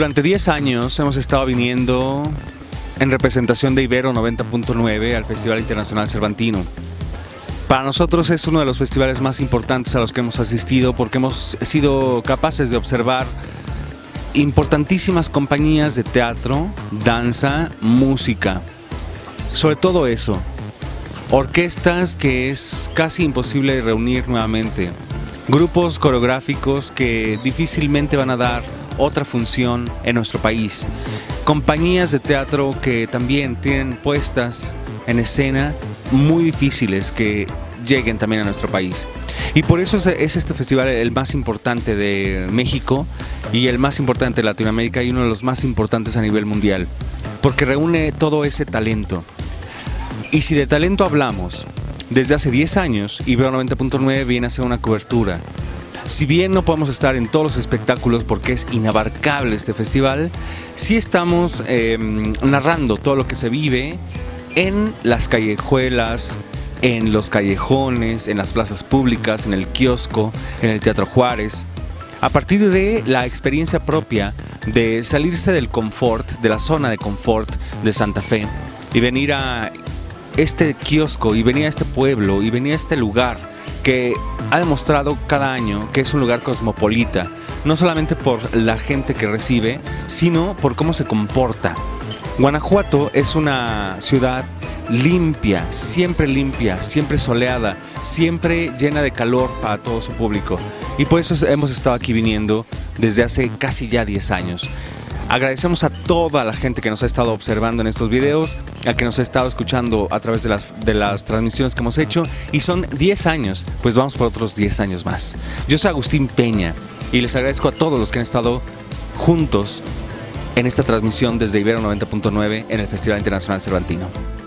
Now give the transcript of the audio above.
Durante 10 años hemos estado viniendo en representación de Ibero 90.9 al Festival Internacional Cervantino. Para nosotros es uno de los festivales más importantes a los que hemos asistido porque hemos sido capaces de observar importantísimas compañías de teatro, danza, música. Sobre todo eso, orquestas que es casi imposible reunir nuevamente, grupos coreográficos que difícilmente van a dar otra función en nuestro país, compañías de teatro que también tienen puestas en escena muy difíciles que lleguen también a nuestro país. Y por eso es este festival el más importante de México y el más importante de Latinoamérica y uno de los más importantes a nivel mundial, porque reúne todo ese talento. Y si de talento hablamos, desde hace 10 años, Ibero 90.9 viene a hacer una cobertura. Si bien no podemos estar en todos los espectáculos porque es inabarcable este festival, sí estamos narrando todo lo que se vive en las callejuelas, en los callejones, en las plazas públicas, en el kiosco, en el Teatro Juárez, a partir de la experiencia propia de salirse del confort, de la zona de confort de Santa Fe y venir a este kiosco y venir a este pueblo y venir a este lugar que ha demostrado cada año que es un lugar cosmopolita, no solamente por la gente que recibe, sino por cómo se comporta. Guanajuato es una ciudad limpia, siempre soleada, siempre llena de calor para todo su público. Y por eso hemos estado aquí viniendo desde hace casi ya 10 años. Agradecemos a toda la gente que nos ha estado observando en estos videos, a que nos ha estado escuchando a través de las transmisiones que hemos hecho, y son 10 años, pues vamos por otros 10 años más. Yo soy Agustín Peña y les agradezco a todos los que han estado juntos en esta transmisión desde Ibero 90.9 en el Festival Internacional Cervantino.